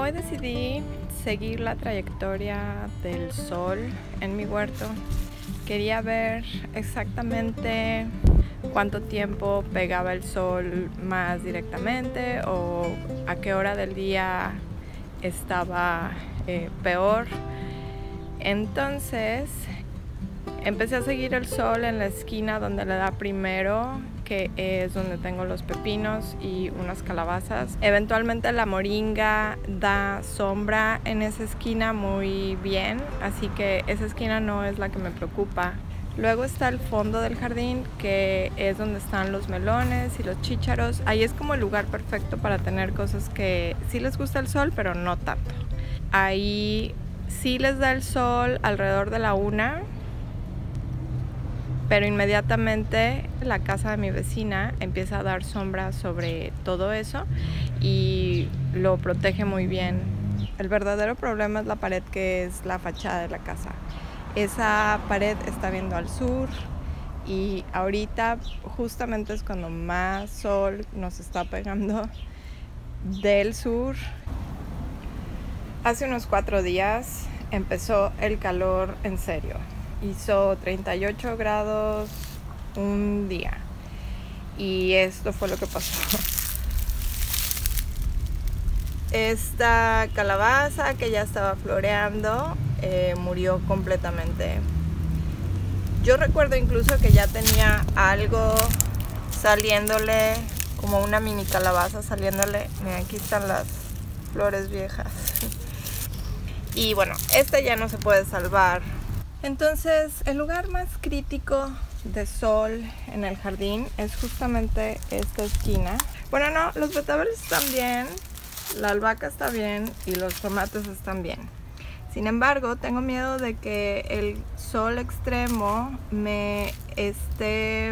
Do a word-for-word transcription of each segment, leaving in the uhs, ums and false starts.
Hoy decidí seguir la trayectoria del sol en mi huerto. Quería ver exactamente cuánto tiempo pegaba el sol más directamente o a qué hora del día estaba eh, peor. Entonces empecé a seguir el sol en la esquina donde le da primero, que es donde tengo los pepinos y unas calabazas. Eventualmente la moringa da sombra en esa esquina muy bien, así que esa esquina no es la que me preocupa. Luego está el fondo del jardín, que es donde están los melones y los chícharos. Ahí es como el lugar perfecto para tener cosas que sí les gusta el sol, pero no tanto. Ahí sí les da el sol alrededor de la una, pero inmediatamente la casa de mi vecina empieza a dar sombra sobre todo eso y lo protege muy bien. El verdadero problema es la pared, que es la fachada de la casa. Esa pared está viendo al sur y ahorita justamente es cuando más sol nos está pegando del sur. Hace unos cuatro días empezó el calor en serio. Hizo treinta y ocho grados un día y esto fue lo que pasó. Esta calabaza que ya estaba floreando eh, murió completamente. Yo recuerdo incluso que ya tenía algo saliéndole, como una mini calabaza saliéndole. Miren, aquí están las flores viejas. Y bueno, esta ya no se puede salvar. Entonces, el lugar más crítico de sol en el jardín es justamente esta esquina. Bueno, no, los betabels están bien, la albahaca está bien y los tomates están bien. Sin embargo, tengo miedo de que el sol extremo me esté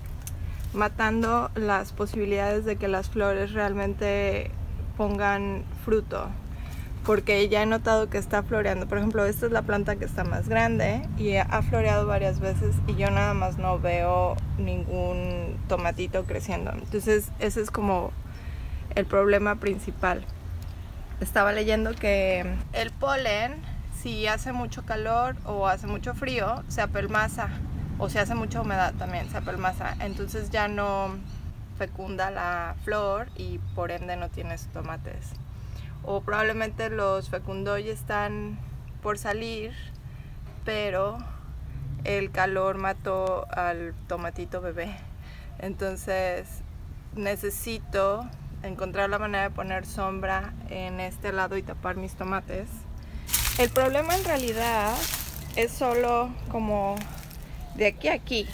matando las posibilidades de que las flores realmente pongan fruto, porque ya he notado que está floreando. Por ejemplo, esta es la planta que está más grande y ha floreado varias veces y yo nada más no veo ningún tomatito creciendo. Entonces ese es como el problema principal. Estaba leyendo que el polen, si hace mucho calor o hace mucho frío, se apelmaza, o si hace mucha humedad también se apelmaza. Entonces ya no fecunda la flor y por ende no tienes tomates. O probablemente los fecundó y están por salir, pero el calor mató al tomatito bebé. Entonces necesito encontrar la manera de poner sombra en este lado y tapar mis tomates. El problema en realidad es solo como de aquí a aquí,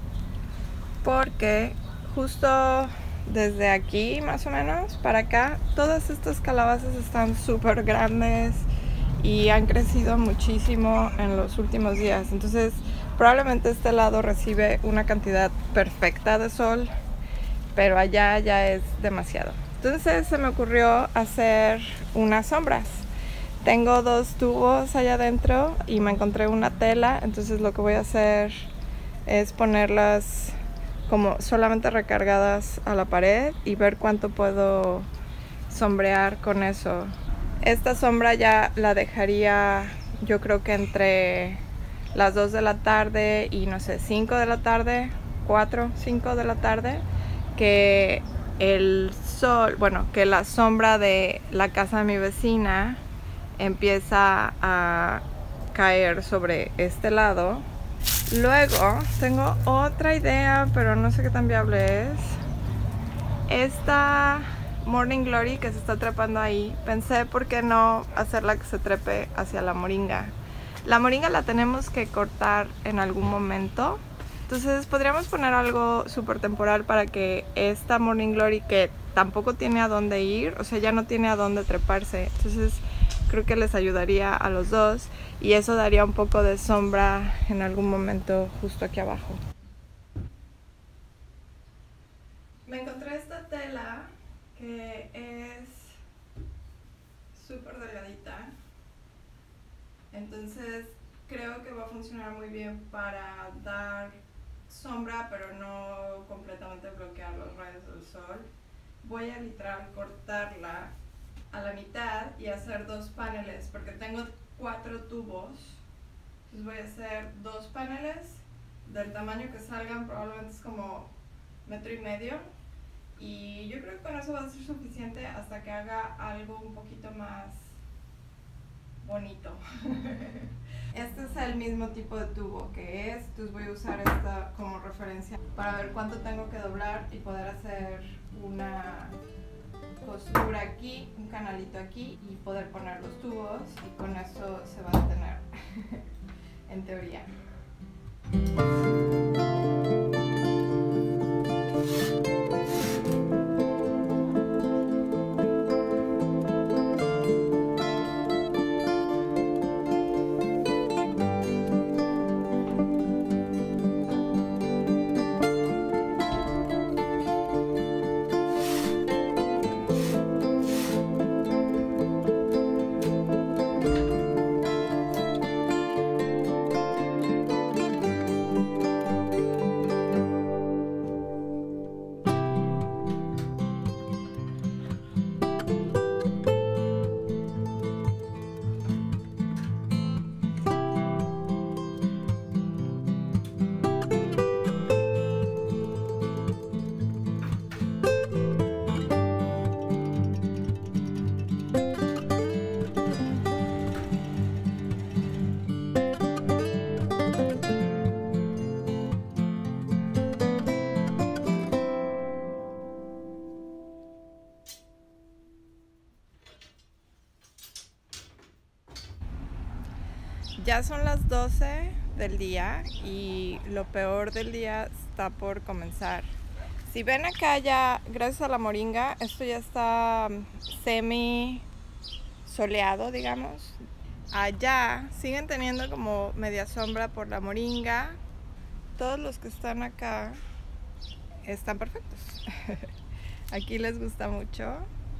porque justo desde aquí más o menos para acá, todas estas calabazas están súper grandes y han crecido muchísimo en los últimos días. Entonces probablemente este lado recibe una cantidad perfecta de sol, pero allá ya es demasiado. Entonces se me ocurrió hacer unas sombras. Tengo dos tubos allá adentro y me encontré una tela. Entonces lo que voy a hacer es ponerlas como solamente recargadas a la pared y ver cuánto puedo sombrear con eso. Esta sombra ya la dejaría, yo creo que entre las dos de la tarde y no sé, cinco de la tarde, cuatro, cinco de la tarde, que el sol, bueno, que la sombra de la casa de mi vecina empieza a caer sobre este lado. Luego tengo otra idea, pero no sé qué tan viable es. Esta Morning Glory que se está trepando ahí, pensé por qué no hacerla que se trepe hacia la moringa. La moringa la tenemos que cortar en algún momento, entonces podríamos poner algo súper temporal para que esta Morning Glory, que tampoco tiene a dónde ir, o sea, ya no tiene a dónde treparse, entonces creo que les ayudaría a los dos y eso daría un poco de sombra en algún momento justo aquí abajo. Me encontré esta tela que es súper delgadita, entonces creo que va a funcionar muy bien para dar sombra pero no completamente bloquear los rayos del sol. Voy a literal cortarla a la mitad y hacer dos paneles, porque tengo cuatro tubos. Entonces voy a hacer dos paneles del tamaño que salgan, probablemente es como metro y medio. Y yo creo que con eso va a ser suficiente hasta que haga algo un poquito más bonito. Este es el mismo tipo de tubo que es, entonces voy a usar esta como referencia para ver cuánto tengo que doblar y poder hacer una costura aquí, un canalito aquí y poder poner los tubos, y con eso se va a detener en teoría. Ya son las doce del día y lo peor del día está por comenzar. Si ven acá ya, gracias a la moringa, esto ya está semi soleado, digamos. Allá siguen teniendo como media sombra por la moringa. Todos los que están acá están perfectos. Aquí les gusta mucho.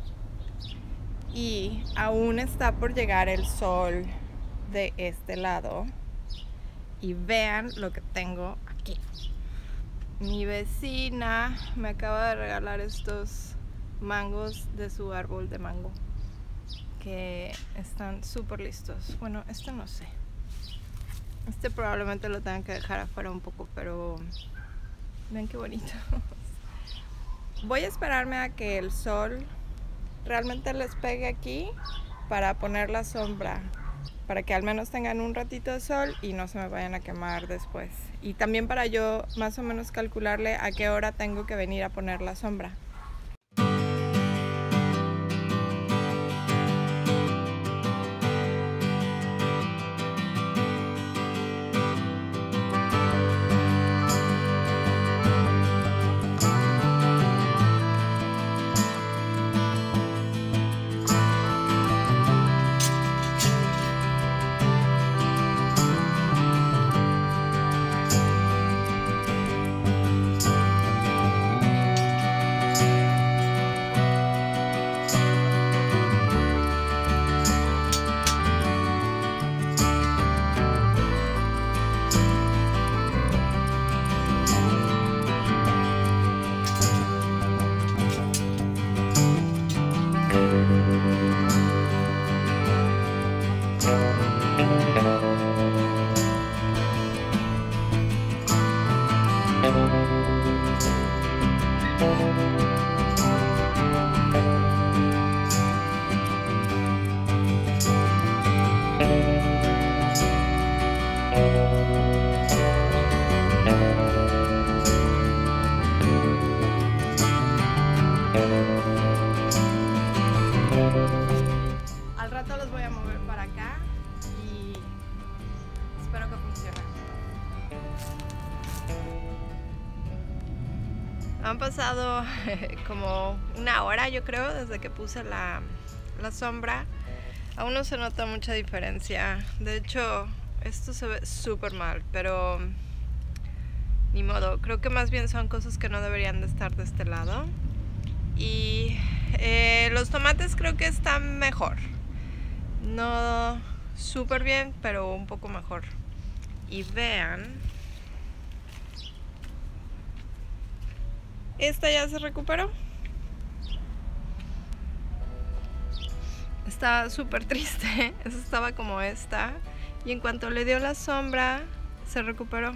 Y aún está por llegar el sol de este lado, y vean lo que tengo aquí. Mi vecina me acaba de regalar estos mangos de su árbol de mango que están súper listos. Bueno, este no sé, este probablemente lo tengan que dejar afuera un poco, pero vean qué bonito. Voy a esperarme a que el sol realmente les pegue aquí para poner la sombra, para que al menos tengan un ratito de sol y no se me vayan a quemar después. Y también para yo más o menos calcularle a qué hora tengo que venir a poner la sombra. Al rato los voy a mover para acá y espero que funcione. Han pasado como una hora, yo creo, desde que puse la, la sombra. Aún no se nota mucha diferencia. De hecho, esto se ve súper mal, pero ni modo. Creo que más bien son cosas que no deberían de estar de este lado. Y eh, los tomates creo que están mejor. No súper bien, pero un poco mejor. Y vean, esta ya se recuperó. está súper triste. Esa estaba como esta. Y en cuanto le dio la sombra, se recuperó.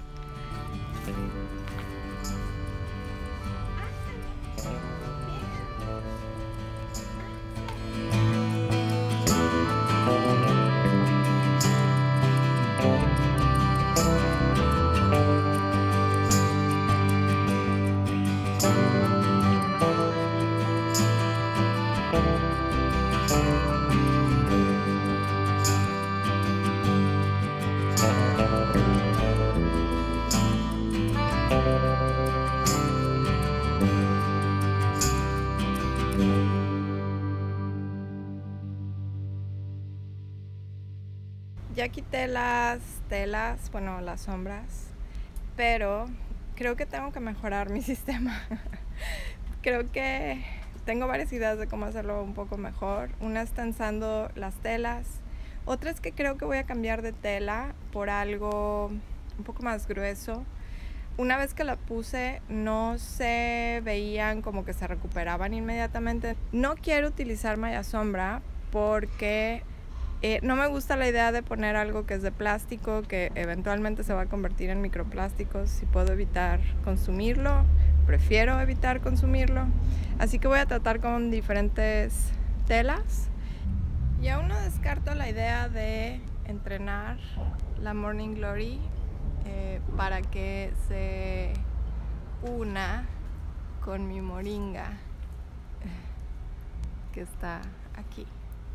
Ya quité las telas, bueno, las sombras, pero creo que tengo que mejorar mi sistema. Creo que tengo varias ideas de cómo hacerlo un poco mejor. Una es tensando las telas, otra es que creo que voy a cambiar de tela por algo un poco más grueso. Una vez que la puse, no se veían como que se recuperaban inmediatamente. No quiero utilizar malla sombra porque Eh, no me gusta la idea de poner algo que es de plástico, que eventualmente se va a convertir en microplásticos. Si puedo evitar consumirlo, prefiero evitar consumirlo. Así que voy a tratar con diferentes telas. Y aún no descarto la idea de entrenar la Morning Glory eh, para que se una con mi moringa que está aquí.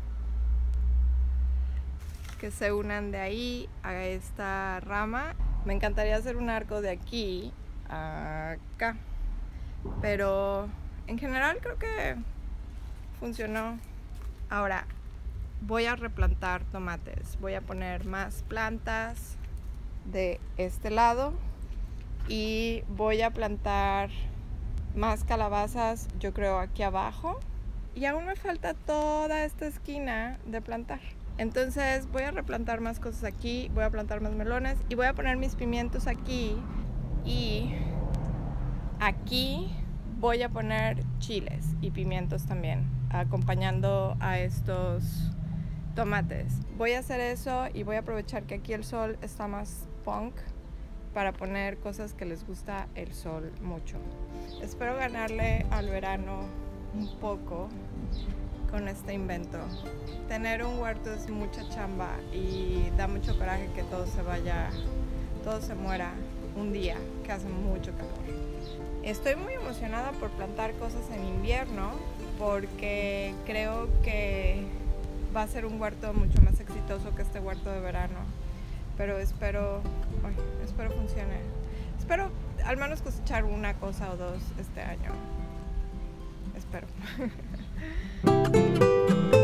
Que se unan de ahí a esta rama. Me encantaría hacer un arco de aquí a acá, pero en general creo que funcionó. Ahora voy a replantar tomates. Voy a poner más plantas de este lado y voy a plantar más calabazas, yo creo, aquí abajo. Y aún me falta toda esta esquina de plantar. Entonces voy a replantar más cosas aquí, voy a plantar más melones y voy a poner mis pimientos aquí. Y aquí voy a poner chiles y pimientos también, acompañando a estos tomates. Voy a hacer eso y voy a aprovechar que aquí el sol está más punk para poner cosas que les gusta el sol mucho. Espero ganarle al verano un poco con este invento. Tener un huerto es mucha chamba y da mucho coraje que todo se vaya, todo se muera un día que hace mucho calor. Estoy muy emocionada por plantar cosas en invierno porque creo que va a ser un huerto mucho más exitoso que este huerto de verano. Pero espero, ay, espero funcione. Espero al menos cosechar una cosa o dos este año. Espero.